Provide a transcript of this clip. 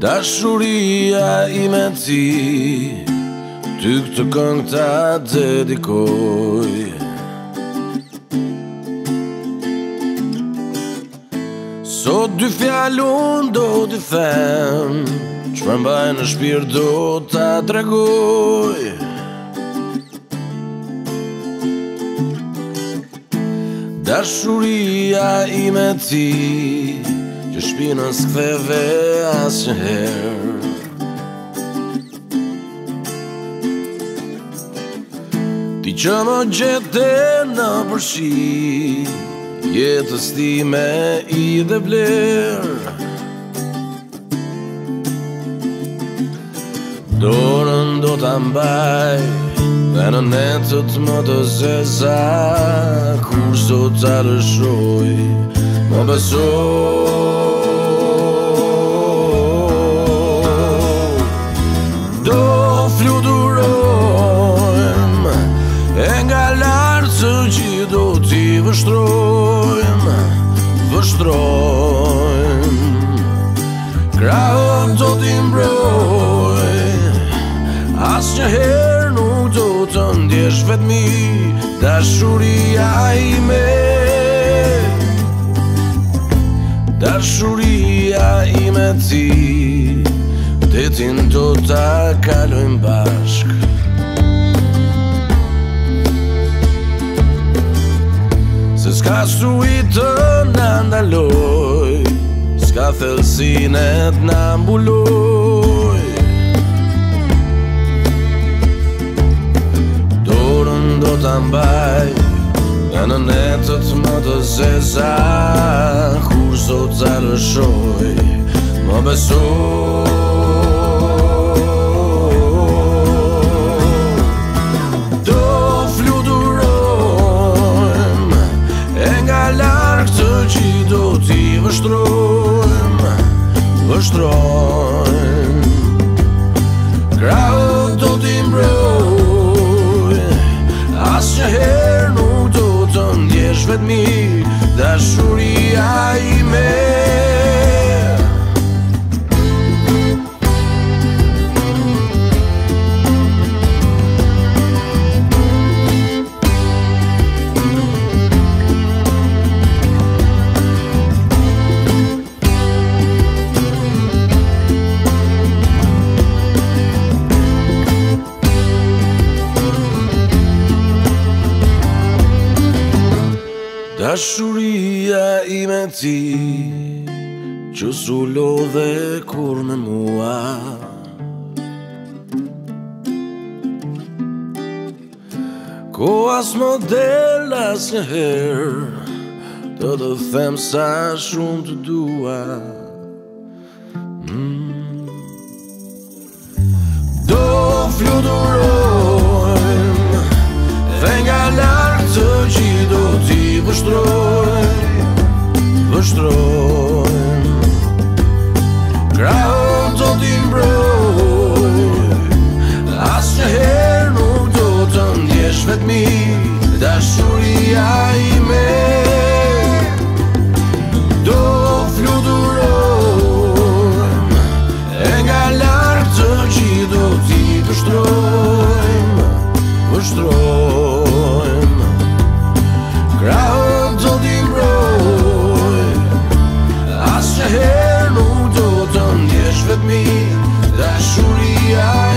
Dashuria ime ti, ty këtë këngë ta dedikoj. Sot dy fjallun do t'i them, çfarë mbaj në shpirt do ta tregoj. Dashuria ime ti, që shpinën s'ktheve asnjëherë. Ti që më gjete në përshi, jetës time i dhe vlerë. Dorën do t'a mbaj dhe në netët më të zeza, kur s'do t'a lëshoj, më besoj. Do fluturojmë e nga lartë së gjithë do t'i vështrojmë, krahët do t'i mbroj, asnjëherë nuk do të ndjesh vetmi, dashuria ime. Dashuria ime ti, detin do ta kalojmë bashk. Se s'ka sui të na ndaloj, s'ka thellësinë t'na mbuloj. Dorën do t'a mbaj dhe në netët më të zeza, kur s'do t'a lëshoj, më besoj. Do fluturojmë e nga lartë të gjithë do t'i vështrojmë, krahët do t'i mbroj, asnjëherë nuk do të ndjesh vetmi, dashuria ime. Dashuria ime ti, që s'u lodhe kur me mua, ko as model asnjëherë, të them sa shumë të dua. Do fluturojmë dhe nga lartë të gjithë do t'i vështrojmë, krahët do t'i mbroj, asnjëherë nuk do të ndjesh vetmi, dashuria ime. Do fluturojmë e nga lartë të gjithë do t'i vështrojmë, krahët do t'i mbroj, asnjëherë nuk do të ndjesh vetmi, dashuria